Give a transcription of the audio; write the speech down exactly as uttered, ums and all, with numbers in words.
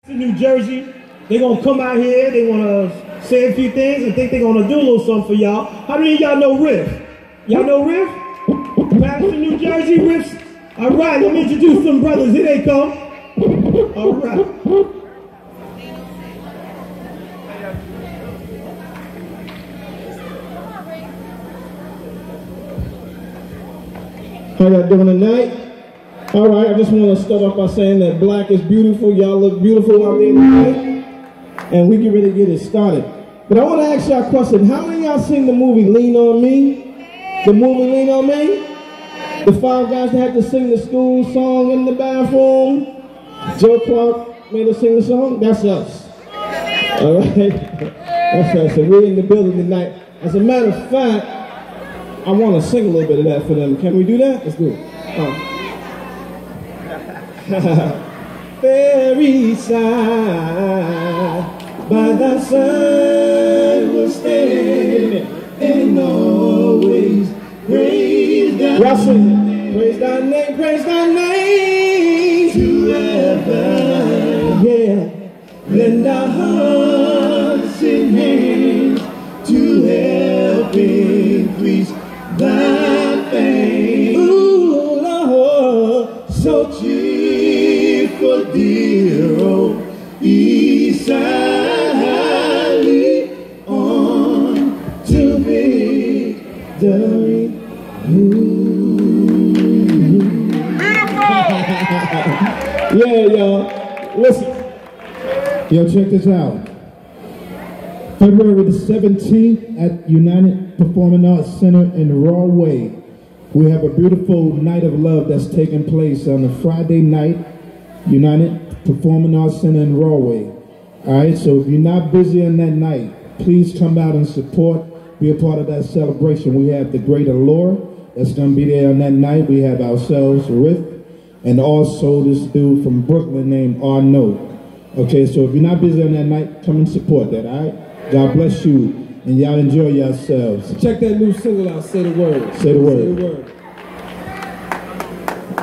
In New Jersey, they're gonna come out here, they wanna say a few things and think they're gonna do a little something for y'all. How many of y'all know Riff? Y'all know Riff? Pastor New Jersey Riffs? All right, let me introduce some brothers. Here they come. All right. How y'all doing tonight? All right, I just want to start off by saying that black is beautiful. Y'all look beautiful out there tonight. And we get ready to get it started. But I want to ask y'all a question. How many of y'all seen the movie Lean On Me? The movie Lean On Me? The five guys that had to sing the school song in the bathroom. Joe Clark made us sing the song. That's us. All right? That's us. So we're in the building tonight. As a matter of fact, I want to sing a little bit of that for them. Can we do that? Let's do it. Oh. Fairy side, by thy side will stand, and always praise thy name. Praise thy name, praise thy name. To ever, yeah, lend our hearts in hands to help increase thy fame. Ooh, Lord, so cheap for dear old Eastside, lead on to victory. Yeah, y'all. Listen. Yo, check this out. February the seventeenth at United Performing Arts Center in Rahway. We have a beautiful night of love that's taking place on a Friday night, United Performing Arts Center in Rahway. All right, so if you're not busy on that night, please come out and support, be a part of that celebration. We have the Great Allure that's going to be there on that night. We have ourselves, Riff, and also this dude from Brooklyn named Arno. Okay, so if you're not busy on that night, come and support that, all right? God bless you, and y'all enjoy yourselves. Check that new single out, Say the Word. Say the Word. Say the Word.